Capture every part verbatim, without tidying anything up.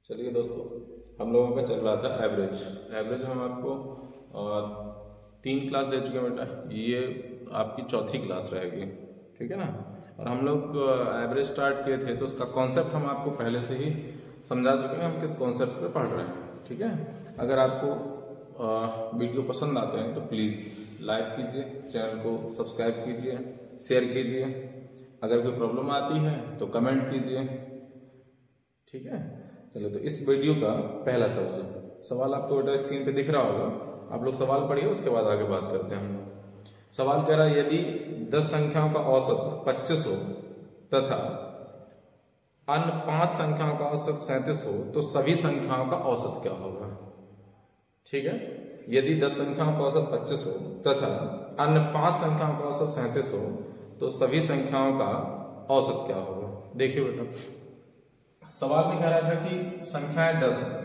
चलिए दोस्तों, हम लोगों का चल रहा था एवरेज। एवरेज हम आपको और तीन क्लास दे चुके हैं बेटा, ये आपकी चौथी क्लास रहेगी, ठीक है ना। और हम लोग एवरेज स्टार्ट किए थे तो उसका कॉन्सेप्ट हम आपको पहले से ही समझा चुके हैं, हम किस कॉन्सेप्ट पे पढ़ रहे हैं, ठीक है। अगर आपको आ, वीडियो पसंद आते हैं तो प्लीज़ लाइक कीजिए, चैनल को सब्सक्राइब कीजिए, शेयर कीजिए। अगर कोई प्रॉब्लम आती है तो कमेंट कीजिए, ठीक है। चलो, तो इस वीडियो का पहला सवाल सवाल आपको बेटा स्क्रीन पे दिख रहा होगा, आप लोग सवाल पढ़िए, उसके बाद आगे बात करते हैं हम। सवाल कह रहा है, यदि दस संख्याओं का औसत पच्चीस हो तथा अन्य पांच संख्याओं का औसत सैंतीस हो तो सभी संख्याओं का औसत क्या होगा, ठीक है। यदि दस संख्याओं का औसत पच्चीस हो तथा अन्य पांच संख्याओं का औसत सैंतीस हो तो सभी संख्याओं का औसत क्या होगा। देखिए बेटा, सवाल में कह रहा था कि संख्याएं दस है,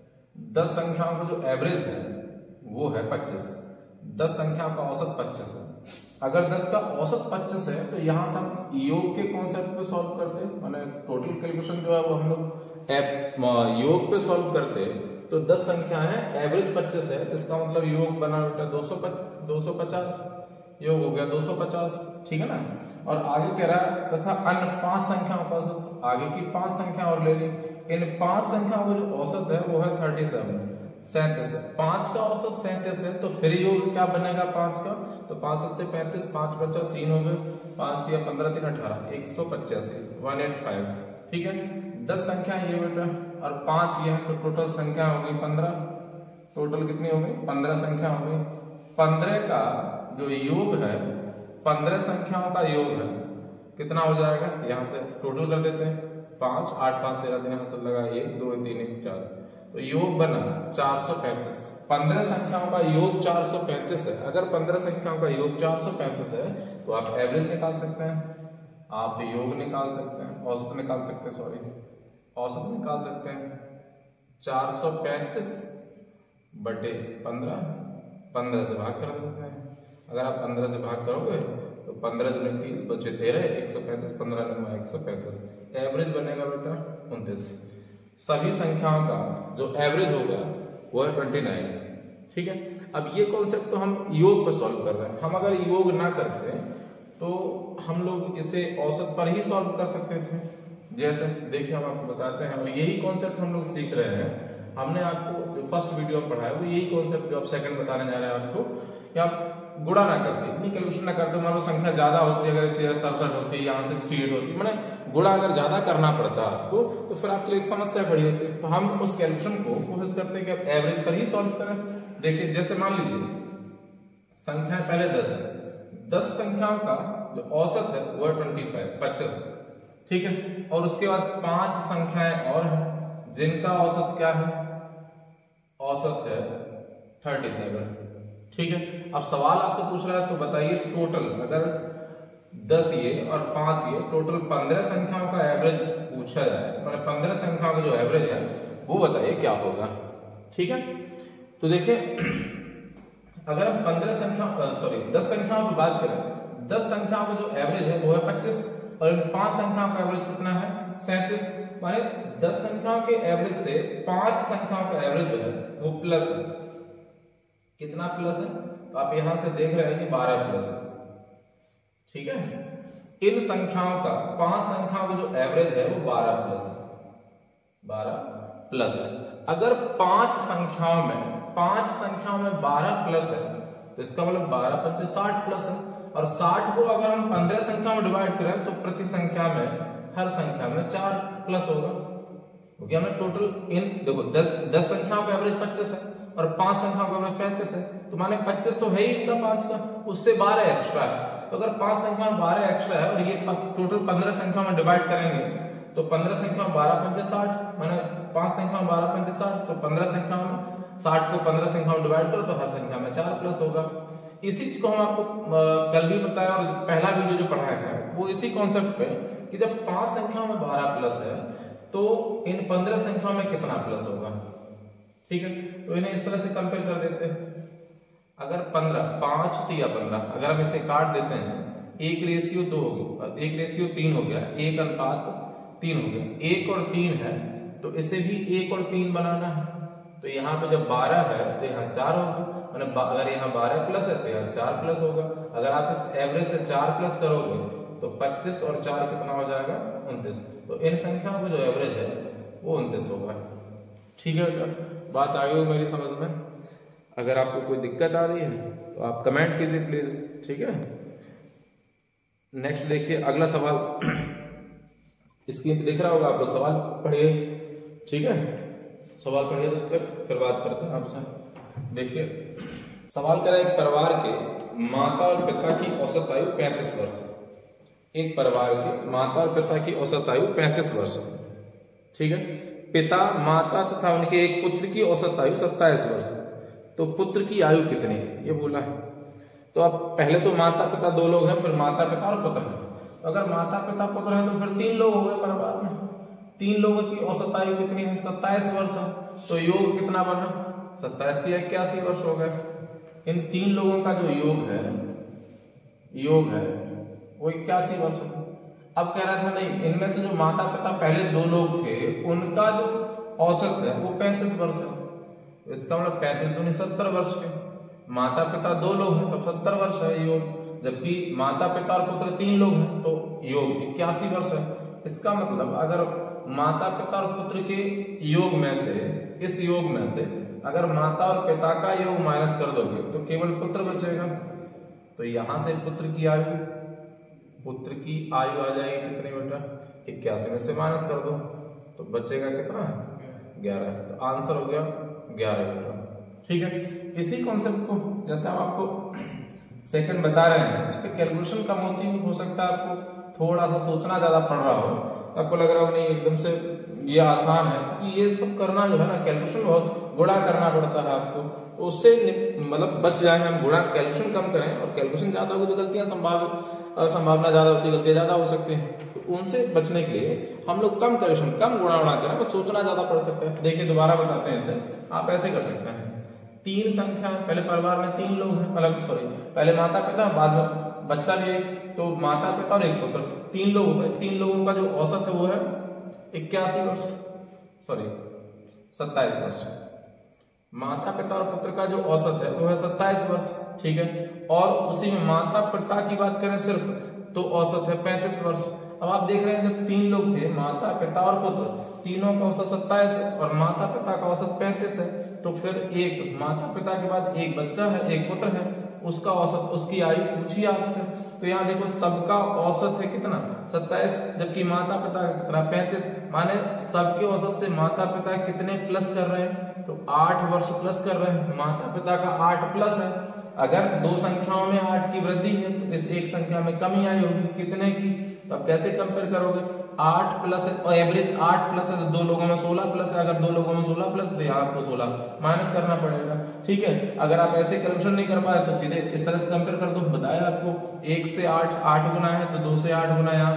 दस संख्याओं का जो एवरेज है वो है पच्चीस, दस संख्याओं का औसत पच्चीस है। अगर दस का औसत पच्चीस है तो यहां से हम योग के कॉन्सेप्ट पे सॉल्व करते हैं, माने टोटल कैलकुलेशन जो है वो हम लोग योग पे सॉल्व करते। तो दस संख्या है, एवरेज पच्चीस है, इसका मतलब योग बना बेटा दो सौ दो सौ पचास, योग हो गया दो सौ पचास, ठीक है ना। और आगे कह रहा है तथा अन्य पांच संख्याओं का औसत, आगे की पांच संख्या और ले ली, इन पांच संख्याओं का जो औसत है वो है थर्टी सेवन, सैंतीस है। पांच का औसत सैंतीस है तो फिर योग क्या बनेगा पांच का, तो पांच सत्ते पैंतीस, पांच बचा तीन हो गए, पांच दिया पंद्रह, तीन अठारह, एक सौ पचासी, वन एट फाइव, ठीक है। दस संख्या ये बेटा और पांच ये है तो टोटल संख्या हो गई पंद्रह, टोटल कितनी हो गई पंद्रह संख्या हो गई। पंद्रह का जो योग है, पंद्रह संख्याओं का योग है कितना हो जाएगा, यहां से टोटल कर देते हैं, पांच आठ पांच तेरह दिन यहां से लगा, एक दो तीन एक चार, तो योग बना चार सौ पैंतीस। पंद्रह संख्याओं का योग चार सौ पैंतीस है। अगर पंद्रह संख्याओं का योग चार सौ पैंतीस है तो आप एवरेज निकाल सकते हैं, आप योग निकाल सकते हैं, औसत निकाल सकते हैं, सॉरी औसत निकाल सकते हैं। चार सौ पैंतीस बटे पंद्रह, पंद्रह से भाग कर देते हैं। अगर आप पंद्रह से भाग करोगे तो पंद्रह दूनी तीस, बचे तेरह, एक सौ पैंतीस, पंद्रह नंबर एक सौ पैंतीस, एवरेज बनेगा बेटा उनतीस। सभी संख्याओं का जो एवरेज होगा वो है ट्वेंटी नाइन, ठीक है। अब ये कॉन्सेप्ट तो हम योग पर सॉल्व कर रहे हैं, हम अगर योग ना करते तो हम लोग इसे औसत पर ही सॉल्व कर सकते थे। जैसे देखिए हम आपको बताते हैं, और यही कॉन्सेप्ट हम लोग सीख रहे हैं। हमने आपको जो फर्स्ट वीडियो में पढ़ाया वो यही कॉन्सेप्ट जो आप सेकंड बताने जा रहे हैं आपको, कि आप गुणा ना करते, इतनी कैलकुलेशन ना करते, मान लो संख्या ज्यादा होती है, अगर इसकी सड़सठ होती है, यहाँ सिक्सटी एट होती है, मैंने गुणा अगर ज्यादा करना पड़ता है आपको तो फिर आपके लिए एक समस्या खड़ी होती है। तो हम उस कैलकुलेशन को कोशिश करते हैं कि आप एवरेज पर ही सॉल्व करें। देखिए जैसे मान लीजिए संख्या पहले दस है, दस संख्याओं का जो औसत है वो है ट्वेंटी फाइव, पच्चीस, ठीक है। और उसके बाद पांच संख्याएं और हैं जिनका औसत क्या है, औसत है थर्टी सेवन, ठीक है। अब सवाल आपसे पूछ रहा है तो बताइए टोटल, अगर दस ये और पांच ये, टोटल पंद्रह संख्याओं का एवरेज पूछा जाए, मतलब पंद्रह संख्याओं का जो एवरेज है वो बताइए क्या होगा, ठीक है। तो देखिए अगर हम पंद्रह संख्या सॉरी दस संख्याओं की बात करें, दस संख्याओं का जो एवरेज है वो है पच्चीस और इन पांच संख्याओं का एवरेज कितना है, सैंतीस। माने दस संख्याओं के एवरेज से पांच संख्याओं का एवरेज जो है वो प्लस है। कितना प्लस है, तो आप यहां से देख रहे हैं कि बारह प्लस है, ठीक है। इन संख्याओं का, पांच संख्याओं का जो एवरेज है वो बारह प्लस है, बारह प्लस है। अगर पांच संख्याओं में पांच संख्याओं में बारह प्लस है तो इसका मतलब बारह पंचे साठ प्लस है। और साठ को अगर हम पंद्रह संख्या में डिवाइड करें तो प्रति संख्या में, हर संख्या में चार प्लस होगा, क्योंकि हमें टोटल इन देखो दस दस संख्याओं का एवरेज पच्चीस है और पांच संख्याओं का एवरेज पैंतीस है, तो माने पच्चीस तो है ही इनका पांच का, उससे बारह एक्स्ट्रा है। तो अगर पांच संख्या में बारह एक्स्ट्रा है और ये टोटल पंद्रह संख्या में डिवाइड करेंगे तो पंद्रह संख्या में बारह पंचे साठ, माने पांच संख्या में बारह पंचे साठ, तो पंद्रह संख्या में साठ को पंद्रह संख्या में डिवाइड करो तो हर संख्या में चार प्लस होगा। इसी चीज को हम आपको कल भी बताया और पहला वीडियो जो पढ़ाया है वो इसी कॉन्सेप्ट पे, कि जब पांच संख्याओं में बारह प्लस है तो इन पंद्रह संख्याओं में कितना प्लस होगा, ठीक है। तो इन्हें इस तरह से कंपेयर कर देते हैं। अगर पंद्रह, पांच तिया पंद्रह, अगर हम इसे काट देते हैं, एक रेशियो दो हो गया, एक रेशियो तीन हो गया, एक अनुपात तीन हो गया, एक और तीन है तो इसे भी एक और तीन बनाना है। तो यहाँ पे जब बारह है तो यहाँ चार होगा, मतलब अगर यहाँ बारह प्लस है तो यहाँ चार प्लस होगा। अगर आप इस एवरेज से चार प्लस करोगे तो पच्चीस और चार कितना हो जाएगा, उनतीस। तो इन संख्याओं का जो एवरेज है वो उनतीस होगा। ठीक है बेटा, बात आ गई मेरी समझ में। अगर आपको कोई दिक्कत आ रही है तो आप कमेंट कीजिए प्लीज। ठीक है, नेक्स्ट देखिए अगला सवाल। स्क्रीन पे दिख रहा होगा, आप लोग सवाल पढ़िए। ठीक है, सवाल पढ़िए तब तक, फिर बात करते हैं आपसे। देखिए सवाल करा, एक परिवार के माता और पिता की औसत आयु पैंतीस वर्ष। एक परिवार के माता और पिता की औसत आयु पैंतीस वर्ष। ठीक है, पिता, माता तथा उनके एक पुत्र की औसत आयु सत्ताईस वर्ष। तो पुत्र की आयु कितनी है ये बोला है। तो अब पहले तो माता पिता दो लोग हैं, फिर माता पिता और पुत्र है। तो अगर माता पिता पुत्र है तो फिर तीन लोग हो गए परिवार में। तीन लोगों की औसत आयु कितनी है, सत्ताईस वर्ष है। तो योग कितना बना, सत्ताईस या इक्यासी वर्ष हो गए। इन तीन लोगों का जो योग है, योग है वो इक्यासी वर्ष है। अब कह रहा था नहीं, इनमें से जो माता पिता पहले दो लोग थे उनका जो औसत है वो पैंतीस वर्ष है। तो इसका मतलब पैंतीस दूनी सत्तर वर्ष के। माता पिता दो लोग हैं तो सत्तर वर्ष है योग, जबकि माता पिता और पुत्र तीन लोग हैं तो योग इक्यासी वर्ष है। इसका मतलब अगर माता पिता और पुत्र के योग में से, इस योग में से अगर माता और पिता का योग माइनस कर दोगे तो केवल पुत्र बचेगा। तो यहां से पुत्र की आयु, पुत्र की आयु आ जाएगी कितनी बेटा, इक्यासी में से माइनस कर दो तो बचेगा कितना, ग्यारह। तो आंसर हो गया ग्यारह बेटा। ठीक है, इसी कॉन्सेप्ट को जैसे हम आपको सेकंड बता रहे हैं, इस पे कैलकुलेशन कम होती है। हो सकता है आपको थोड़ा सा सोचना ज्यादा पड़ रहा हो, आपको लग रहा हो नहीं एकदम से ये आसान है, क्योंकि ये सब करना जो है ना, कैलकुलेशन बहुत गुणा करना पड़ता है आपको। तो उससे मतलब बच जाए, हम गुणा कैलकुलेशन कम करें, और कैलकुलेशन ज्यादा होगी तो गलतियां संभावित संभावना ज्यादा होती है, गलतियां ज्यादा हो सकती हैं। तो उनसे बचने के लिए हम लोग कम कैलकुलेशन, कम गुणा उड़ा करें, बस सोचना ज्यादा पड़ सकता है। देखिए दोबारा बताते हैं इसे, आप ऐसे कर सकते हैं। तीन संख्या, पहले परिवार में तीन लोग हैं, मतलब सॉरी पहले माता पिता बाद में बच्चा भी एक, तो माता पिता और एक पुत्र, तीन लोग हो गए। तीन लोगों का जो औसत है वो है इक्यासी वर्ष, सॉरी सत्ताईस वर्ष। माता पिता और पुत्र का जो औसत है वो है सत्ताईस वर्ष। ठीक है, और उसी में माता पिता की बात करें सिर्फ तो औसत है पैंतीस वर्ष। अब आप देख रहे हैं जब तीन लोग थे, माता पिता और पुत्र, तीनों का औसत सत्ताईस है और माता पिता का औसत पैंतीस है, तो फिर एक माता पिता के बाद एक बच्चा है, एक पुत्र है, उसका औसत, उसकी आयु पूछिए आपसे। तो यहाँ देखो सबका औसत है कितना, सत्ताईस, जबकि माता पिता का कितना, पैंतीस। माने सबके औसत से माता पिता कितने प्लस कर रहे हैं, तो आठ वर्ष प्लस कर रहे हैं। माता पिता का आठ प्लस है। अगर दो संख्याओं में आठ की वृद्धि है तो इस एक संख्या में कमी आई होगी, कितने की, तो आप कैसे कंपेयर करोगे, आठ प्लस है और एवरेज आठ प्लस है तो दो लोगों में सोलह प्लस है। अगर दो लोगों में सोलह प्लस तो यहाँ आपको सोलह माइनस करना पड़ेगा। ठीक है, अगर आप ऐसे कैलकुलेशन नहीं कर पाए तो सीधे इस तरह से कंपेयर कर दो। बताया आपको, एक से आठ, आठ गुना है तो दो से आठ गुना यहाँ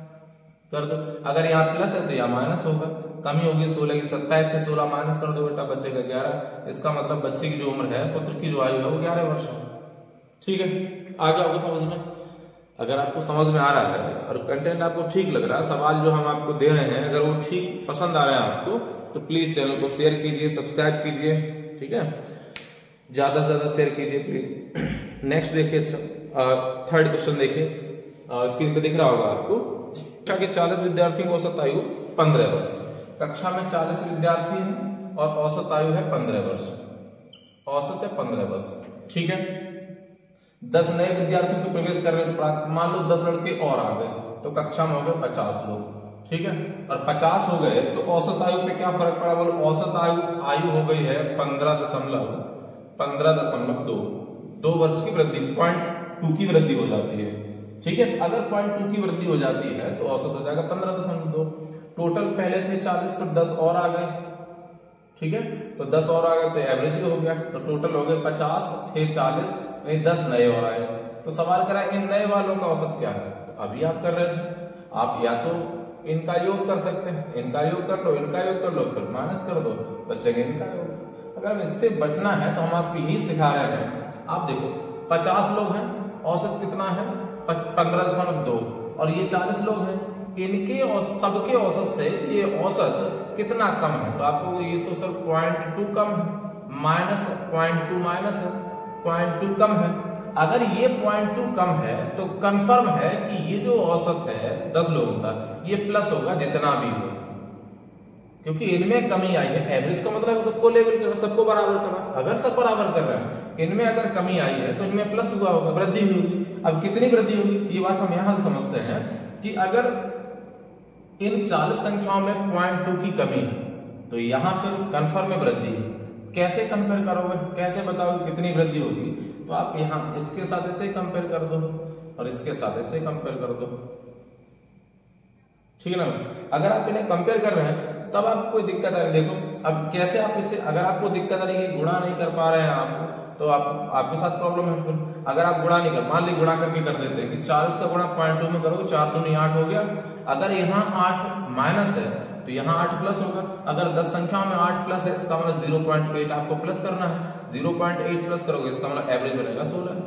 कर दो। अगर यहाँ प्लस है तो यहाँ माइनस होगा, कमी होगी सोलह की, सत्ताईस से सोलह माइनस कर दो बेटा, बचेगा ग्यारह। इसका मतलब बच्चे की जो उम्र है, पुत्र की जो आयु है वो ग्यारह वर्ष है। ठीक है, आगे आपको समझ में, अगर आपको समझ में आ रहा है और कंटेंट आपको ठीक लग रहा है, सवाल जो हम आपको दे रहे हैं अगर वो ठीक पसंद आ रहे हैं आपको, तो प्लीज चैनल को शेयर कीजिए, सब्सक्राइब कीजिए। ठीक है, ज्यादा से ज्यादा शेयर कीजिए प्लीज। नेक्स्ट देखिए, अच्छा थर्ड क्वेश्चन देखिए, स्क्रीन पे दिख रहा होगा आपको। कक्षा के चालीस विद्यार्थियों की औसत आयु पंद्रह वर्ष। कक्षा में चालीस विद्यार्थी हैं और औसत आयु है पंद्रह वर्ष, औसत है पंद्रह वर्ष। ठीक है, दस नए विद्यार्थियों के प्रवेश करने के उपरांत मान लो दस लड़के और आ गए तो कक्षा में हो गए पचास लोग। ठीक है, और पचास हो गए तो औसत आयु पे क्या फर्क पड़ा, बोलो औसत आयु आयु हो गई है पंद्रह दशमलव पंद्रह दशमलव दो दो वर्ष की वृद्धि, पॉइंट टू की वृद्धि हो जाती है। ठीक है, तो अगर पॉइंट टू की वृद्धि हो जाती है तो औसत हो जाएगा पंद्रह दशमलव दो। टोटल पहले थे चालीस, फिर दस और आ गए। ठीक है, तो दस और आ गए तो एवरेज ही हो गया, तो टोटल हो गए पचास, थे चालीस, नहीं दस नए और आए। तो सवाल करा इन नए वालों का औसत क्या है, तो अभी आप कर रहे थे, आप या तो इनका योग कर सकते हैं, इनका योग कर लो, इनका योग कर लो, फिर माइनस कर दो, बचेगा इनका योग। अगर इससे बचना है तो हम आपको यही सिखा रहे हैं। आप देखो पचास लोग हैं, औसत कितना है पंद्रह दशमलव दो, और ये चालीस लोग हैं, इनके और सबके औसत से ये औसत कितना कम है, तो आपको ये तो सर पॉइंट टू कम है, माइनस पॉइंट टू माइनस है, पॉइंट टू कम है। अगर ये पॉइंट टू कम है तो कंफर्म है कि ये जो औसत है दस लोगों का ये प्लस होगा जितना भी हो, क्योंकि इनमें कमी आई है। एवरेज का मतलब सबको लेवल कर, सबको बराबर करना। अगर सब बराबर कर रहे हैं, इनमें अगर कमी आई है तो इनमें प्लस हुआ होगा, वृद्धि हुई होगी। अब कितनी वृद्धि होगी ये बात हम यहां से समझते हैं कि अगर इन चालीस संख्याओं में पॉइंट टू की कमी है तो यहां फिर कंफर्म में वृद्धि है। कैसे कंपेयर करोगे, कैसे बताओगे कितनी वृद्धि होगी, तो आप यहां इसके साथ इसे कंपेयर कर दो और इसके साथ इसे कंपेयर कर दो, ठीक है ना। अगर आप इन्हें कंपेयर कर रहे हैं तब आपको कोई दिक्कत आ रही है। देखो अब कैसे आप इसे, अगर आपको दिक्कत आ रही है कि गुणा नहीं कर पा रहे हैं आप, तो आप आपके साथ प्रॉब्लम है। फिर अगर आप गुणा नहीं कर, मान ली गुणा करके कर देते हैं कि चालीस का गुणा पॉइंट टू में करोगे, चार दूनी आठ हो गया। अगर यहाँ आठ माइनस है तो यहाँ आठ प्लस होगा। अगर दस संख्याओं में आठ प्लस है इसका मतलब जीरो पॉइंट एट आपको प्लस करना है। जीरो पॉइंट एट प्लस करोगे इसका मतलब एवरेज बनेगा सोलह।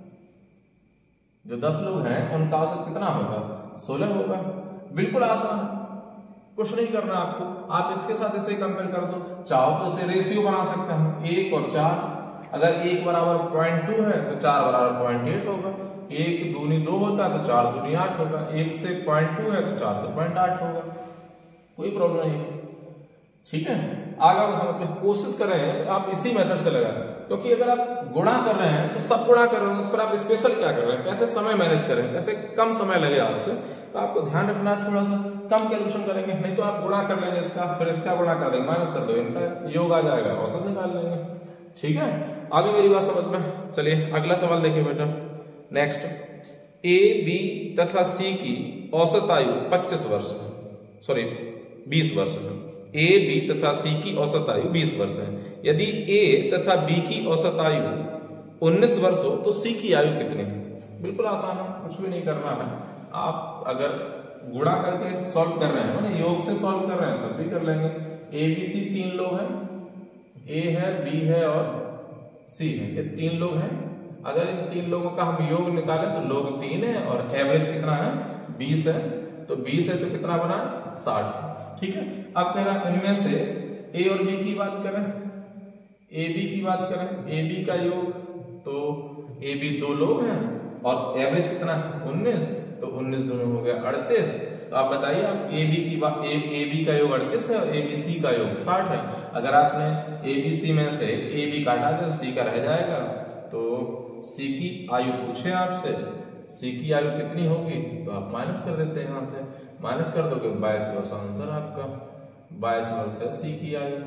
जो दस लोग हैं उनका औसत कितना होगा, सोलह होगा। बिल्कुल आसान, कुछ नहीं करना आपको। आप इसके साथ इसे कंपेयर कर दो, चाहो तो इसे रेशियो बना सकते हैं, एक और चार। अगर एक बराबर पॉइंट टू है तो चार बराबर पॉइंट एट होगा। एक दूनी दो होता है तो चार दूनी आठ होगा। एक से पॉइंट टू है तो चार से पॉइंट आठ होगा। कोई प्रॉब्लम नहीं, ठीक है। आगे को समझ में कोशिश करें आप इसी मेथड से लगाएं, क्योंकि अगर आप गुणा कर रहे हैं तो सब गुणा कर रहे हैं, तो फिर आप स्पेशल क्या कर रहे हैं, कैसे समय मैनेज करें, कैसे कम समय लगे आपसे, तो आपको ध्यान रखना है। थोड़ा सा कम कैलकुलेशन करेंगे, नहीं तो आप गुणा कर लेंगे इसका, फिर इसका गुणा कर देंगे, माइनस कर दो, इनका योग आ जाएगा, औसत निकाल लेंगे, ठीक है। आगे मेरी बात समझ में। चलिए अगला सवाल देखिए बेटा। नेक्स्ट, ए बी तथा सी की औसत आयु पच्चीस वर्ष है, सॉरी बीस वर्ष है। ए बी तथा सी की औसत आयु बीस वर्ष है। यदि ए तथा बी की औसत आयु उन्नीस वर्ष हो तो सी की आयु कितनी है। बिल्कुल आसान है, कुछ भी नहीं करना है। आप अगर गुणा करके सॉल्व कर रहे हैं, योग से सॉल्व कर रहे हैं तब भी कर लेंगे। ए बी सी तीन लोग हैं, ए है, बी है और सी है, ये तीन लोग हैं। अगर इन तीन लोगों का हम योग निकालें तो लोग तीन है और एवरेज कितना है, बीस है। तो बीस है तो कितना बना, साठ, ठीक है। अब कह रहा इनमें से ए और बी की बात करें, ए बी की बात करें, ए बी का योग, तो ए बी दो लोग हैं और एवरेज कितना है, उन्नीस, तो उन्नीस दोनों हो गया अड़तीस। तो आप बताइए, आप ए बी की बात, ए बी का योग अड़तीस है और ए बी सी का योग साठ है। अगर आपने ए बी सी में से ए बी काटा दे तो सी का रह जाएगा। तो सी की आयु पूछे आपसे, सी की आयु कितनी होगी, तो आप माइनस कर देते हैं, यहां से माइनस कर दोगे बाईस वर्ष, आंसर आपका बाईस वर्ष है सी की आयु,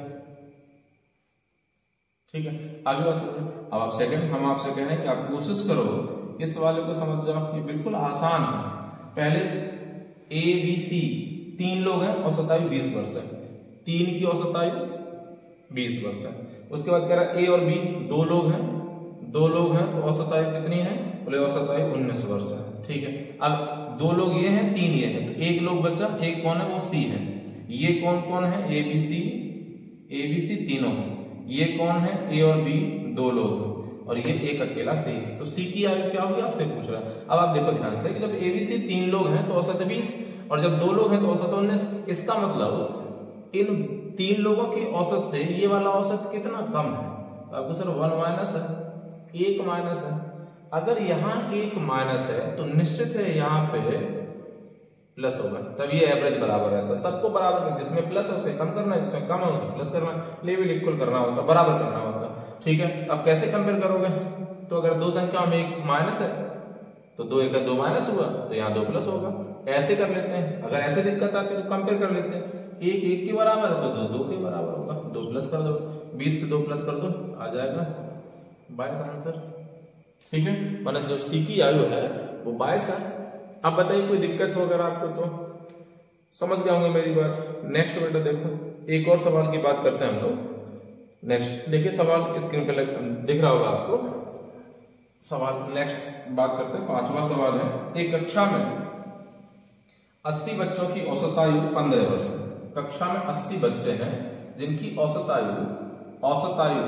ठीक है। आगे बात समझो। अब आप सेकंड, हम आपसे कह रहे हैं कि आप कोशिश करो इस वाले को समझ जाओ, ये बिल्कुल आसान है। पहले ए बी सी तीन लोग हैं, औसत आयु बीस वर्ष है, तीन की औसत आयु बीस वर्ष है। उसके बाद कह रहा है ए और बी दो लोग हैं, दो लोग हैं तो औसत आयु कितनी है, बोले औसत आयु उन्नीस वर्ष है, ठीक है। अब दो लोग ये हैं, तीन ये हैं, तो एक लोग बचा, एक कौन है, वो सी है। ये कौन कौन है, A B C, A B C तीनों, ये कौन है, ए और बी दो लोग, और ये एक अकेला सी है। तो सी की आयु क्या होगी आपसे पूछ रहा है। अब आप देखो ध्यान से कि जब ए बी सी तीन लोग हैं तो औसत बीस, और जब दो लोग हैं तो औसत उन्नीस। इसका मतलब इन तीन लोगों के औसत से ये वाला औसत कितना कम है, तो आपको सर वन माइनस है, एक माइनस है। अगर यहाँ एक माइनस है तो निश्चित है यहाँ पे प्लस होगा, तब ये एवरेज बराबर रहता है। सबको बराबर कर, जिसमें प्लस है उसे कम करना है, जिसमें कम है उसे प्लस करना है, लेवल इक्वल करना होता है, बराबर करना होता है, ठीक है। अब कैसे कंपेयर करोगे, तो अगर दो संख्या में एक माइनस है तो दो एक दो माइनस हुआ तो यहाँ दो प्लस होगा, ऐसे कर लेते हैं। अगर ऐसे दिक्कत आती है तो कंपेयर कर लेते हैं, एक एक के बराबर है तो दो दो के बराबर होगा, दो प्लस कर दो, बीस से दो प्लस कर दो, आ जाएगा बाईस आंसर, ठीक है। माने जो सी की आयु है वो बाईस है। अब बताइए कोई दिक्कत हो अगर आपको, तो समझ गए होंगे मेरी बात। नेक्स्ट बेटा देखो, एक और सवाल की बात करते हैं हम लोग। नेक्स्ट देखिए सवाल स्क्रीन पे दिख रहा होगा आपको। सवाल नेक्स्ट बात करते हैं, पांचवा सवाल है। एक कक्षा में अस्सी बच्चों की औसत आयु पंद्रह वर्ष है। कक्षा में अस्सी बच्चे हैं जिनकी औसत आयु औसत आयु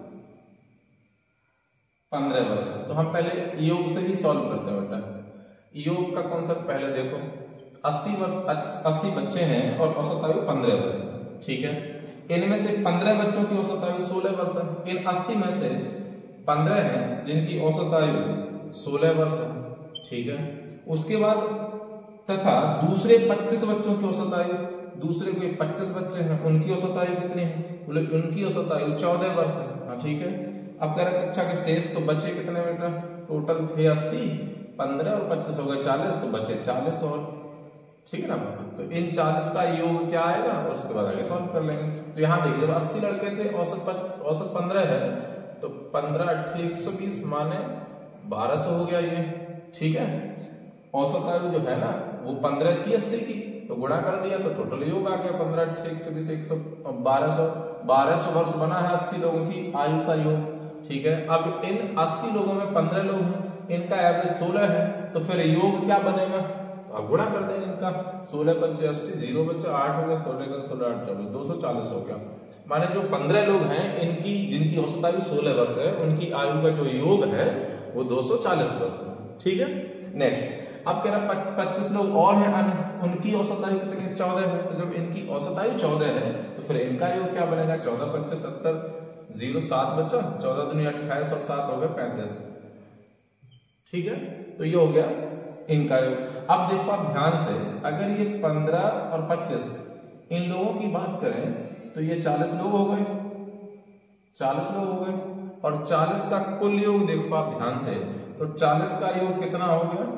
पंद्रह वर्ष है। तो हम पहले योग से ही सॉल्व करते हैं बेटा। योग का कॉन्सेप्ट पहले देखो, अस्सी अस्सी बच्चे हैं और औसत आयु पंद्रह वर्ष है, ठीक है। इनमें से पंद्रह बच्चों की औसत आयु सोलह वर्ष है। इन अस्सी में से पंद्रह हैं जिनकी औसत आयु सोलह वर्ष है, ठीक है। उसके बाद तथा दूसरे पच्चीस बच्चों की औसत आयु, दूसरे कोई पच्चीस बच्चे हैं उनकी औसत आयु कितनी है, बोले उनकी औसत आयु चौदह वर्ष है, हाँ ठीक है। अब कह रहे कक्षा के शेष तो बचे कितने बेटा, टोटल थे अस्सी, पंद्रह और पच्चीस हो गए चालीस, तो बचे चालीस और, ठीक है ना। तो इन चालीस का योग क्या आएगा और उसके बाद आगे सॉल्व कर लेंगे। तो यहाँ देखिए जब अस्सी लड़के थे, औसत औसत पंद्रह है, तो पंद्रह अट्ठे एक सौ बीस माने बारह सौ हो गया ये, ठीक है। औसत आयु जो है ना वो पंद्रह थी अस्सी की, तो गुणा कर दिया तो टोटल योग आ गया पंद्रह अट्ठे एक सौ बीस, एक सौ बारह सौ बारह सौ वर्ष बना है अस्सी लोगों की आयु का योग, ठीक है। अब इन अस्सी लोगों में पंद्रह लोग हैं, इनका एवरेज सोलह है, तो फिर योग क्या बनेगा, अब गुणा कर देंगे इनका, सोलह पच्चीस अस्सी, जीरो बच्चा आठ हो गया, सोलह का सोलह आठ चौबीस, दो सौ चालीस हो गया। माने जो पंद्रह लोग हैं इनकी जिनकी औसत आयु सोलह वर्ष है, उनकी आयु का जो योग है वो दो सौ चालीस वर्ष है, ठीक है। नेक्स्ट अब कह रहा पच्चीस लोग और हैं अन्य, उनकी औसत आयु कितनी, चौदह है। तो जब इनकी औसत आयु चौदह है तो फिर इनका योग क्या बनेगा, चौदह पच्चीस सत्तर, जीरो सात बचा, चौदह दुनिया अट्ठाईस और सात हो गए पैंतीस, ठीक है। तो ये हो गया इनका योग। अब देखो आप ध्यान से, अगर ये पंद्रह और पच्चीस इन लोगों की बात करें तो ये चालीस लोग हो गए, चालीस लोग हो गए, और चालीस का कुल योग देखो आप ध्यान से, तो चालीस का योग कितना हो गया,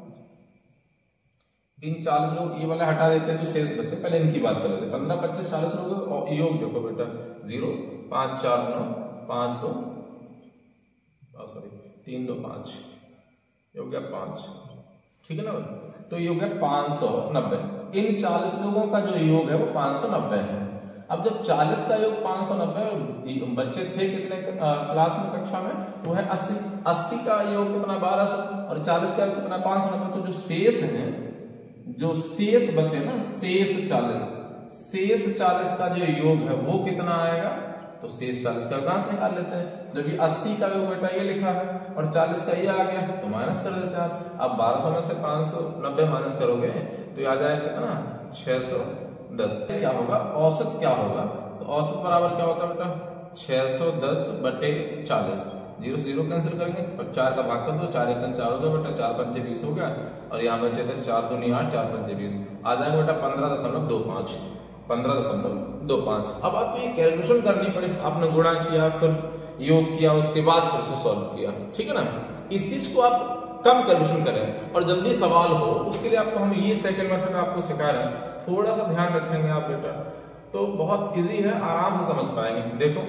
इन चालीस लोग ये वाला हटा देते हैं जो शेष बचे, पहले इनकी बात कर लेते हैं। पंद्रह पच्चीस चालीस लोग और योग देखो बेटा, जीरो पांच चार नौ, पांच दो सॉरी तीन दो पांच, ये हो गया पांच, ठीक है ना। तो ये हो गया पांच सौ नब्बे। इन चालीस लोगों का जो योग है वो पांच सौ नब्बे है। अब जब चालीस का योग पांच सौ नब्बे, बच्चे थे कितने क्लास में कक्षा में, वो है अस्सी, अस्सी का योग कितना बारह सौ, और चालीस का योग कितना पांच सौ नब्बे। तो जो शेष है, जो शेष बचे ना, शेष चालीस, शेष चालीस का जो योग है वो कितना आएगा, तो शेष चालीस का कहां से निकाल लेते हैं, जबकि अस्सी का योग बेटा ये लिखा है और चालीस का ये आ गया, तो माइनस कर देते हैं आप। अब बारह सौ में से पांच सौ नब्बे माइनस करोगे तो ये आ जाएगा कितना, छह सौ दस। क्या होगा, औसत क्या होगा, तो औसत बराबर क्या होता है बेटा, छह सौ दस बटे चालीस, जीरो से जीरो कैंसिल करेंगे और चार का भाग कर दो, चार एक चार हो गया बेटा, चार पंचे बीस हो गया, और यहाँ बचे थे चार दूनी आठ, चार पंचे बीस, आ जाएगा बेटा पंद्रह दशमलव दो पांच, पंद्रह दशमलव दो पांच। अब आपको ये कैलकुलेशन करनी पड़े, आपने गुणा किया फिर योग किया, उसके बाद फिर से सॉल्व किया, ठीक है ना। इस चीज को आप कम कैलकुलेशन करें और जल्दी सवाल हो, उसके लिए आपको हम ये सेकंड मेथड आपको सिखा रहे हैं, थोड़ा सा ध्यान रखेंगे आप बेटा, तो बहुत इजी है, आराम से समझ पाएंगे। देखो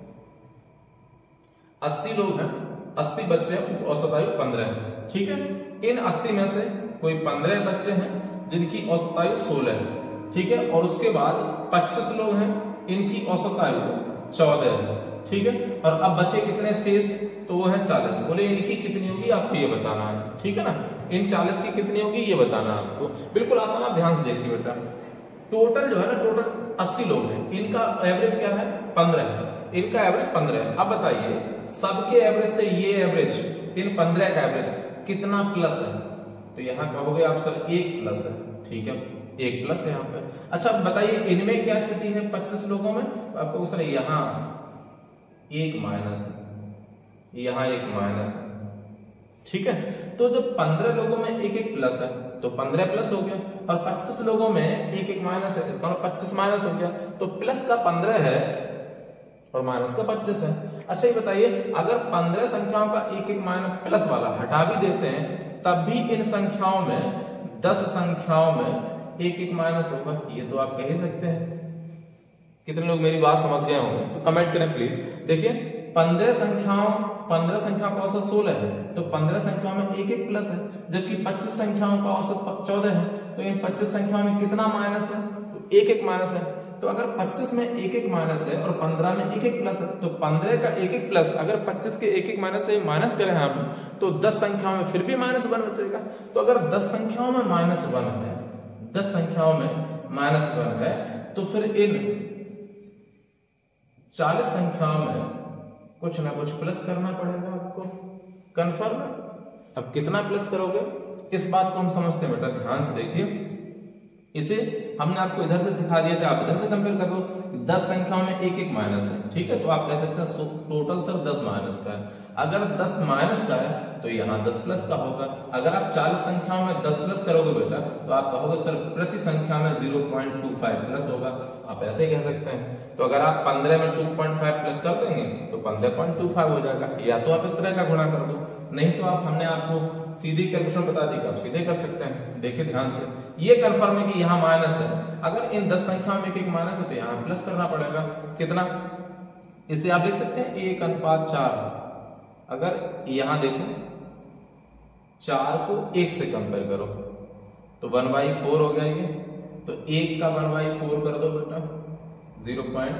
अस्सी लोग हैं, अस्सी बच्चे हैं, औसत आयु पंद्रह है, ठीक है। इन अस्सी में से कोई पंद्रह बच्चे हैं जिनकी औसत आयु सोलह है, ठीक है, और उसके बाद पच्चीस लोग हैं, इनकी औसत आयु चौदह है, ठीक है। और अब बचे कितने शेष, तो वो है चालीस, बोले इनकी कितनी होगी आपको ये बताना है, ठीक है ना। इन चालीस की कितनी होगी ये बताना है आपको, बिल्कुल आसान। आप ध्यान से देखिए बेटा, टोटल जो है ना, टोटल अस्सी लोग हैं, इनका एवरेज क्या है, पंद्रह है, इनका एवरेज पंद्रह है। अब बताइए सबके एवरेज से ये एवरेज, इन पंद्रह का एवरेज कितना प्लस है, तो यहाँ कहोगे आप सर एक प्लस है, ठीक है, एक प्लस है यहाँ पे। अच्छा बताइए इनमें क्या स्थिति है, पच्चीस लोगों में, तो आपको सर यहाँ एक माइनस है, यहाँ एक माइनस है, ठीक है। तो जब पंद्रह लोगों में एक एक प्लस है तो पंद्रह प्लस हो गया, और पच्चीस लोगों में एक एक माइनस है, इसका मतलब पच्चीस माइनस हो गया, तो प्लस का पंद्रह है और माइनस का पच्चीस है। अच्छा ये बताइए अगर पंद्रह संख्याओं का एक एक माइनस प्लस वाला हटा भी देते हैं तब भी इन संख्याओं में, दस संख्याओं में एक एक माइनस होगा, ये तो आप कह ही सकते हैं। कितने लोग मेरी बात समझ गए होंगे तो कमेंट करें प्लीज। देखिए पंद्रह संख्याओं पंद्रह संख्याओं का औसत सोलह है, तो पंद्रह संख्याओं में एक एक प्लस है, जबकि पच्चीस संख्याओं का औसत चौदह है, तो इन पच्चीस संख्याओं में कितना माइनस है, तो एक एक माइनस है। तो अगर पच्चीस में एक एक माइनस है और पंद्रह में एक एक प्लस है, तो पंद्रह का एक एक प्लस अगर पच्चीस के एक एक माइनस से माइनस करें हम, तो दस संख्याओं में फिर भी माइनस वन बचेगा। तो अगर दस संख्याओं में माइनस वन है, दस संख्याओं में माइनस वन है, तो फिर इन चालीस संख्याओं में कुछ ना कुछ प्लस करना पड़ेगा आपको, कंफर्म। अब कितना प्लस करोगे इस बात को हम समझते हैं बेटा, ध्यान से देखिए। इसे हमने आपको इधर से सिखा दिया था, आप इधर से कंपेयर कर दो। दस संख्याओं में एक एक माइनस है, ठीक है, तो आप कह सकते हैं टोटल सर दस माइनस का है। अगर दस माइनस का है तो यहाँ दस प्लस का होगा। अगर आप चालीस संख्याओं में दस प्लस करोगे बेटा तो आप कहोगे सर प्रति संख्या में zero point two five plus होगा, आप ऐसे ही कह सकते हैं। तो अगर आप पंद्रह में टू पॉइंट फाइव प्लस कर देंगे तो पंद्रह पॉइंट टू फाइव हो जाएगा। या तो आप इस तरह का गुणा कर दो, नहीं तो आप हमने आपको सीधी कैलकुलेशन बता दी कि आप सीधे कर सकते हैं। देखिए ध्यान से, ये कन्फर्म है कि यहाँ माइनस है। अगर इन दस संख्याओं में एक एक माइनस है तो यहाँ प्लस करना पड़ेगा। कितना, इसे आप देख सकते हैं एक अनुपात चार। अगर यहां देखो चार को एक से कंपेयर करो तो वन बाई फोर हो गया ये, तो एक का वन बाई फोर कर दो बेटा, जीरो पॉइंट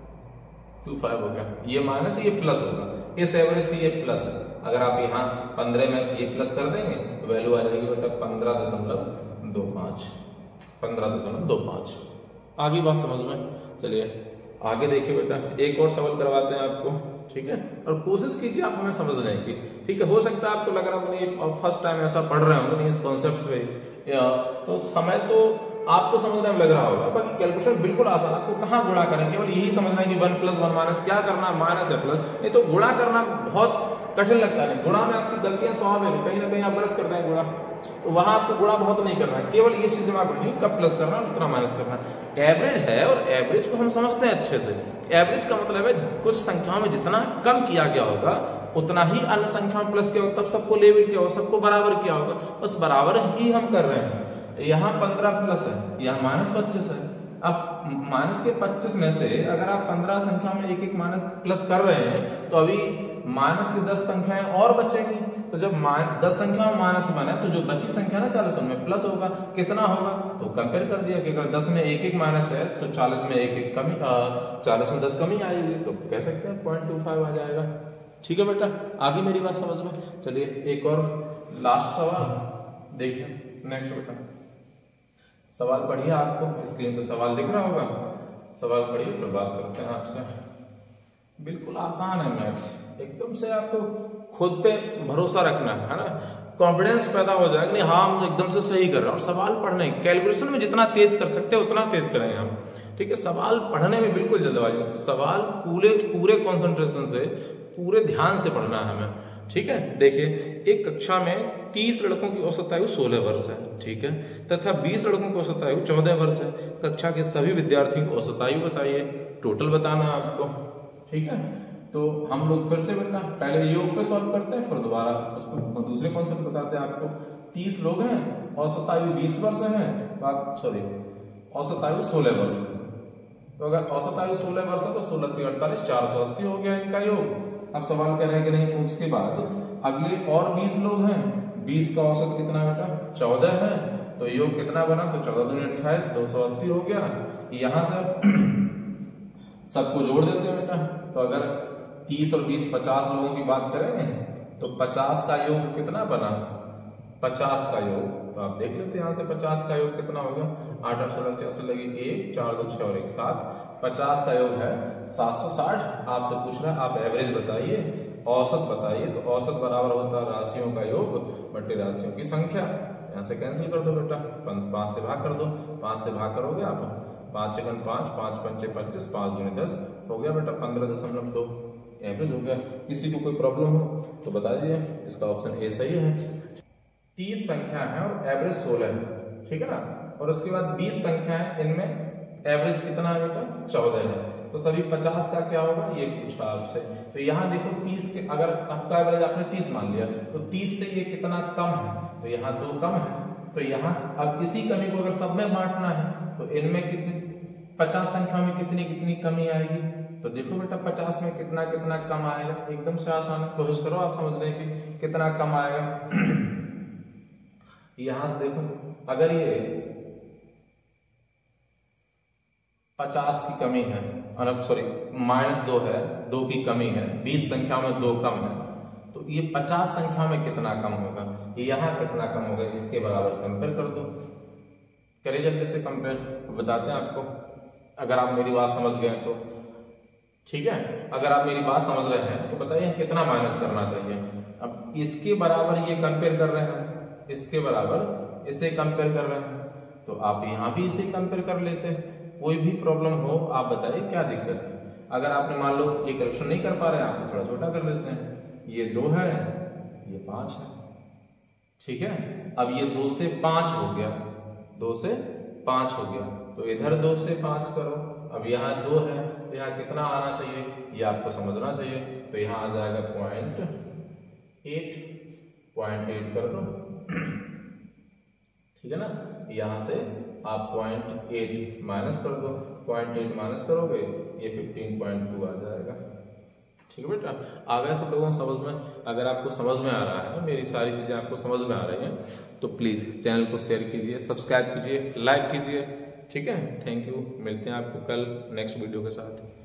टू फाइव हो गया। ये माइनस ये प्लस होगा, इस एवरेज से ये प्लस है। अगर आप यहाँ पंद्रह में ये प्लस कर देंगे तो वैल्यू आ जाएगी बेटा पंद्रह दशमलव दो पांच, पंद्रह दशमलव दो पांच। आगे बात समझ में, चलिए आगे देखिए बेटा, एक और सवाल करवाते हैं आपको, ठीक है, और कोशिश कीजिए आप हमें समझने की, ठीक है। हो सकता है आपको लग रहा होगा फर्स्ट टाइम ऐसा पढ़ रहे होंगे नहीं इस कॉन्सेप्ट पे, तो समय तो आपको समझने में लग रहा होगा, बाकी कैलकुलेशन बिल्कुल आसान। आपको कहाँ गुणा करें, केवल यही समझना है कि वन प्लस वन माइनस क्या करना, माइनस है प्लस, नहीं तो गुणा करना बहुत कठिन लगता है। गुणा में आपकी गलतियां स्वाभाविक, कहीं ना कहीं आप गलत करते हैं गुणा, तो वहां आपको गुणा बहुत नहीं करना है, केवल ये चीज दिमाग रखनी, कब प्लस करना है उतना माइनस करना है। एवरेज है और एवरेज को हम समझते हैं अच्छे से। एवरेज का मतलब है कुछ संख्याओं में जितना कम किया गया होगा उतना ही अन्य संख्याओं में प्लस किया होगा, तब सबको लेवल किया होगा, सबको बराबर किया होगा, बस बराबर ही हम कर रहे हैं। यहाँ पंद्रह प्लस है, यहाँ माइनस पच्चीस है। अब माइनस के पच्चीस में से अगर आप पंद्रह संख्या में एक एक माइनस प्लस कर रहे हैं तो अभी माइनस की दस संख्याएं और बचेंगी। तो जब दस संख्या में माइनस बने तो जो बची संख्या ना चालीस उनमें प्लस होगा। कितना होगा, तो कंपेयर कर दिया कि अगर दस में एक एक माइनस है तो चालीस में एक एक कमी, चालीस में दस कमी आएगी, तो कह सकते हैं पॉइंट टू फाइव आ जाएगा। ठीक है बेटा, आगे मेरी बात समझ में। चलिए एक और लास्ट सवाल देखिए, नेक्स्ट बेटा सवाल पढ़िए, आपको स्क्रीन पे सवाल दिख रहा होगा, सवाल पढ़िए फिर बात करते हैं आपसे। बिल्कुल आसान है मैथ्स, एकदम से आपको खुद पे भरोसा रखना है ना, कॉन्फिडेंस पैदा हो जाएगा, नहीं हाँ हम एकदम से सही कर रहे हैं। और सवाल पढ़ने कैलकुलेशन में जितना तेज कर सकते हैं उतना तेज करेंगे हम, ठीक है। सवाल पढ़ने में बिल्कुल जल्दबाजी, सवाल पूरे पूरे कॉन्सेंट्रेशन से पूरे ध्यान से पढ़ना है हमें, ठीक है। देखिए एक कक्षा में तीस लड़कों की औसत आयु सोलह वर्ष है, ठीक है, तथा बीस लड़कों की औसत आयु चौदह वर्ष है। कक्षा के सभी विद्यार्थियों की औसत आयु बताइए, टोटल बताना है आपको, ठीक है। तो हम लोग फिर से बेटा पहले योग पे सॉल्व करते हैं, फिर दोबारा उसको दूसरे कॉन्सेप्ट बताते हैं आपको। तीस लोग हैं, औसत आयु बीस वर्ष है, सॉरी औसत आयु सोलह वर्ष है। तो अगर औसत आयु सोलह वर्ष है तो सोलह तीन अड़तालीस, चार सौ अस्सी हो गया इनका योग। अब सवाल कर रहे हैं कि नहीं, उसके बाद अगले और बीस लोग हैं, बीस का औसत कितना बेटा चौदह है, तो योग कितना बना, तो चौदह दूनी अट्ठाईस, दो सौ अस्सी हो गया। यहां से सबको जोड़ देते हैं बेटा, तो अगर तीस और बीस पचास लोगों की बात करेंगे तो पचास का योग कितना बना, पचास का योग, तो आप देख लेते हैं यहाँ से पचास का योग कितना होगा, आठ आठ सोलह चौसठ लगी एक, चार दो छह और एक सात, पचास का योग है सात सौ साठ। आपसे पूछ रहा है आप एवरेज बताइए, औसत बताइए, तो औसत बराबर होता है राशियों का योग बटे राशियों की संख्या। यहाँ से कैंसिल कर दो बेटा, पांच से भाग कर दो, पांच से भाग करोगे आप, पांच सेकंड पांच, पांच पंचे पच्चीस, पांच दूनी दस हो गया बेटा पंद्रह दशमलव दो, एवरेज हो गया। किसी को कोई प्रॉब्लम हो तो बता दीजिए, इसका ऑप्शन ए सही है। तीस संख्या है और एवरेज सोलह है, ठीक है ना, और उसके बाद बीस संख्या है, इनमें एवरेज कितना है बेटा चौदह है, तो सभी पचास का क्या होगा ये पूछा आपसे। तो यहाँ देखो तीस के, अगर आपका एवरेज आपने तीस मान लिया तो तीस से ये कितना कम है, तो यहाँ दो कम है, तो यहाँ अब इसी कमी को अगर सब में बांटना है तो इनमें कितनी, पचास संख्या में कितनी कितनी कमी आएगी, तो देखो बेटा पचास में कितना कितना कम आएगा, एकदम से आसान, कोशिश करो आप समझने की कितना कम आएगा। यहां से देखो अगर ये पचास की कमी है, सॉरी माइनस दो है, दो की कमी है, बीस संख्या में दो कम है, तो ये पचास संख्या में कितना कम होगा, ये यहाँ कितना कम होगा, इसके बराबर कंपेयर कर दो। करिए जल्दी से कंपेयर, बताते हैं आपको, अगर आप मेरी बात समझ गए तो ठीक है। अगर आप मेरी बात समझ रहे हैं तो बताइए कितना माइनस करना चाहिए। अब इसके बराबर ये कंपेयर कर रहे हैं, इसके बराबर इसे कंपेयर कर रहे हैं, तो आप यहाँ भी इसे कंपेयर कर लेते हैं। कोई भी प्रॉब्लम हो आप बताइए क्या दिक्कत है। अगर आपने मान लो ये करेक्शन नहीं कर पा रहे हैं, आप थोड़ा छोटा कर लेते हैं। ये दो है, ये पाँच है, ठीक है। अब ये दो से पाँच हो गया, दो से पाँच हो गया, तो इधर दो से पाँच करो। अब यहाँ दो है तो यहाँ कितना आना चाहिए ये आपको समझना चाहिए। तो यहाँ आ जाएगा पॉइंट एट, पॉइंट एट कर दो, ठीक है ना। यहाँ से आप पॉइंट एट माइनस कर दो, पॉइंट एट माइनस करोगे ये फिफ्टीन पॉइंट टू आ जाएगा, ठीक है बेटा। आ गया सब लोगों को समझ में? अगर आपको समझ में आ रहा है ना, मेरी सारी चीज़ें आपको समझ में आ रही हैं, तो प्लीज़ चैनल को शेयर कीजिए, सब्सक्राइब कीजिए, लाइक कीजिए, ठीक है। थैंक यू, मिलते हैं आपको कल नेक्स्ट वीडियो के साथ।